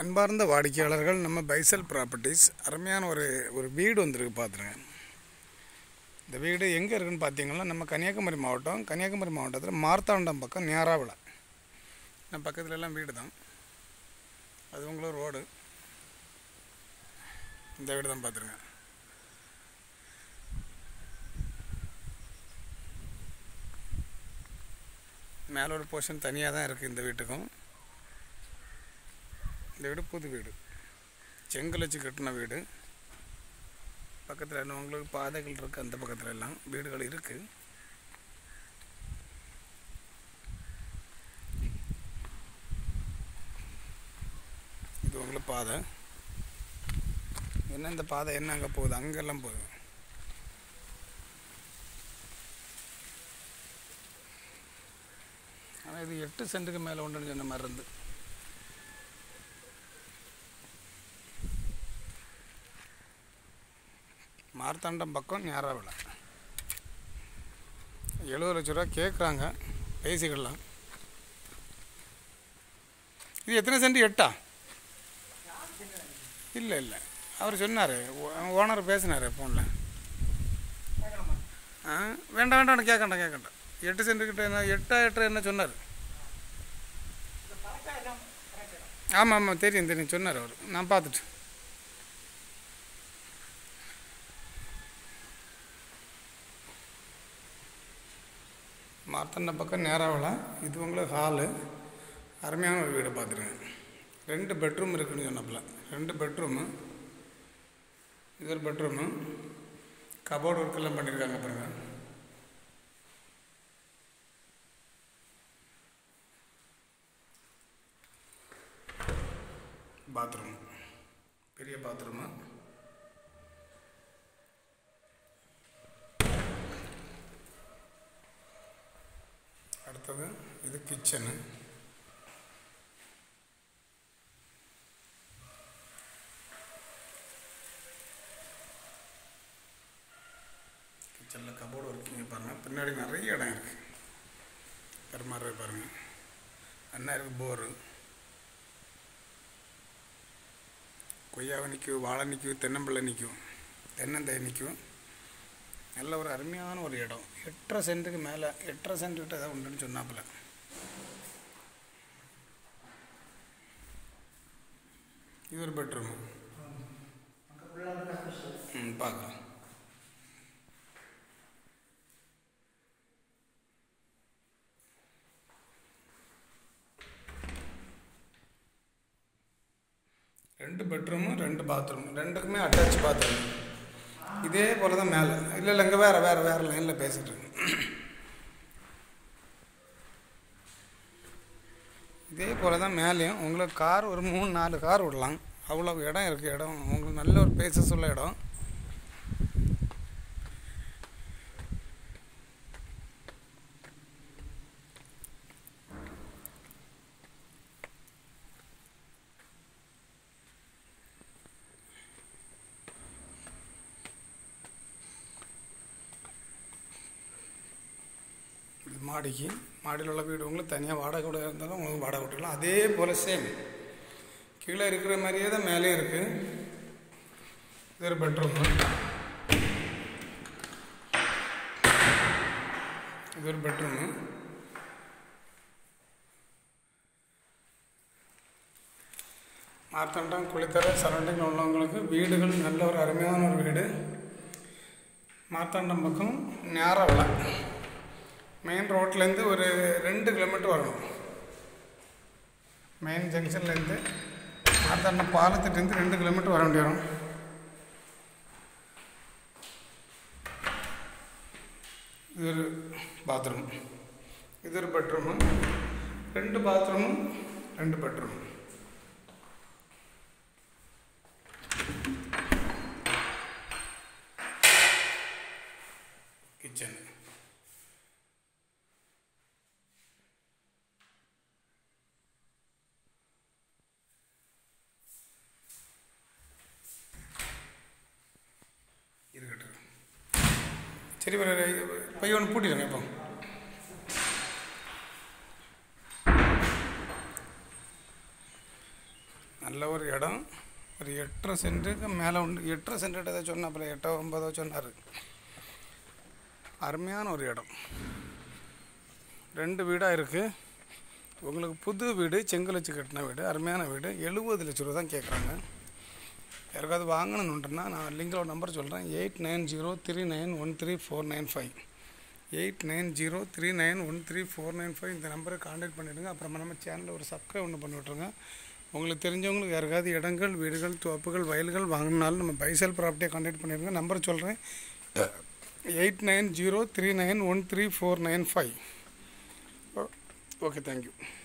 அன்பார்ந்த வாடிக்கையாளர்கள், நம்ம பைசல் ப்ராப்பர்ட்டிஸ் அருமையான ஒரு வீடு வந்திருக்கு பார்த்துருங்க. இந்த வீடு எங்கே இருக்குதுன்னு பார்த்தீங்கன்னா, நம்ம கன்னியாகுமரி மாவட்டத்தில் மார்த்தாண்டம் பக்கம் நேராவில் நம்ம பக்கத்துல எல்லாம் வீடு தான். அது உங்களுக்கு ரோடு. இந்த வீடு தான் பார்த்துருங்க. மேலே ஒரு போர்ஷன் தனியாக தான் இருக்குது இந்த வீட்டுக்கும். இந்த வீடு புது வீடு, செங்கல் வச்சு கட்டின வீடு. பக்கத்தில் உங்களுக்கு பாதைகள் இருக்குது, அந்த பக்கத்தில் எல்லாம் வீடுகள் இருக்குது. இது உங்களுக்கு பாதை என்ன, இந்த பாதை என்ன அங்கே போகுது, அங்கெல்லாம் போகுது. ஆனால் இது 8 சென்ட்டுக்கு மேலே உண்டுன்னு சொன்ன மாதிரி இருந்து. மார்த்தாண்டம் பக்கம் நேராவில் 70 லட்ச ரூபா கேட்குறாங்க, பேசிக்கலாம். இது எத்தனை சென்ட்? 8ஆ? இல்லை அவர் சொன்னார், ஓனர் பேசினார் ஃபோனில். வேண்டாம் கேட்கண்டா 8 சென்ட்டுக்கிட்ட என்ன 8 என்ன சொன்னார்? ஆமாம் தெரியும் சொன்னார் அவர். நான் பார்த்துட்டு மார்த்தாண்டம் பக்கம் நேராவில். இது உங்களுக்கு ஹாலு, அருமையான ஒரு வீடு பார்த்துருங்க. 2 பெட்ரூம் இருக்குதுன்னு சொன்னப்பல. 2 பெட்ரூமு, இது ஒரு பெட்ரூமு. கபோர்டு ஒர்க்கெல்லாம் பண்ணியிருக்காங்க பாருங்க. பாத்ரூம், பெரிய பாத்ரூமு. அடுத்தது இது கிச்சனு. கிச்சனில் கபோர்டு ஒர்க்கிங்க பாருங்கள். பின்னாடி நிறைய இடம் இருக்குது, பெருமாறு பாருங்கள். அண்ணா இருக்குது போரு. கொய்யாவை நிற்கும், வாழை நிற்கும், தென்னம்பிள்ளை நிற்கும், தென்னந்தை நிற்கும். நல்ல ஒரு அருமையான ஒரு இடம். 8.5 சென்ட்டுக்கு மேலே, 8.5 சென்ட்டுக்கிட்ட ஏதாவது உண்டுன்னு சொன்னாப்புல. இது ஒரு பெட்ரூமு. பார்க்கலாம். ரெண்டு பெட்ரூமு, 2 பாத்ரூம், 2க்குமே அட்டாச் பாத்ரூம். இதே போல் தான் மேலே. இல்லை இங்கே வேறு லைனில் பேசிகிட்டு இருக்கு. இதே போல் தான் மேலேயும் உங்களுக்கு கார் ஒரு 3-4 கார் விடலாம். அவ்வளோ இடம் இருக்குது. இடம் உங்களுக்கு நல்ல ஒரு பேசஸ் உள்ள இடம். மாடியில் உள்ள வீடு உங்களுக்கு தனியாக வாடகை கூட இருந்தாலும் உங்களுக்கு வாடகை விட்டுக்கலாம். அதே போல் சேம் கீழே இருக்கிற மாதிரியே தான் மேலேயும் இருக்குது. இது ஒரு பெட்ரூமு, இது ஒரு பெட்ரூமு. மார்த்தாண்டம் குளித்தர சரௌண்டிங்கில் உள்ளவங்களுக்கு வீடுகள் நல்ல ஒரு அருமையான ஒரு வீடு. மார்த்தாண்டம் பக்கம் நேராவில் மெயின் ரோட்லேருந்து ஒரு 2 கிலோமீட்டர் வரணும். மெயின் ஜங்ஷன்லேருந்து மார்த்தாண்டம் பாலத்துலேருந்து 2 கிலோமீட்டர் வர வேண்டி வரும். இது ஒரு பாத்ரூம், இது ஒரு பெட்ரூமு. 2 bathroom, 2 bedroom. கிச்சன். சரி, பையன் ஒன்று பூட்டிடுங்க. இப்போ நல்ல ஒரு இடம். ஒரு 8.5 சென்ட்டுக்கு மேலே உண்டு. 8.5 சென்ட்டு ஏதோ சொன்னாப்புல, 8 9 சொன்னார். அருமையான ஒரு இடம். 2 வீடாக இருக்குது. உங்களுக்கு புது வீடு, செங்கல் வச்சு கட்டின வீடு, அருமையான வீடு. 70 லட்ச ரூபா தான் கேட்குறாங்க. யாருக்காவது வாங்கணுன்னுட்டுனா நான் லிங்கில் ஒரு நம்பர் சொல்கிறேன். 8903913495. 8903913495. இந்த நம்பரை கான்டாக்ட் பண்ணிவிடுங்க. அப்புறமா நம்ம சேனலில் ஒரு சப்ஸ்கிரைப் ஒன்று பண்ணி விட்ருங்க. உங்களுக்கு தெரிஞ்சவங்களுக்கு யாருக்காவது இடங்கள், வீடுகள், தோப்புகள், வயல்கள் வாங்கினாலும் நம்ம பைசல் ப்ராப்பர்ட்டியை கான்டாக்ட் பண்ணிடுங்க. நம்பர் சொல்கிறேன். 8903913495. Okay, thank you.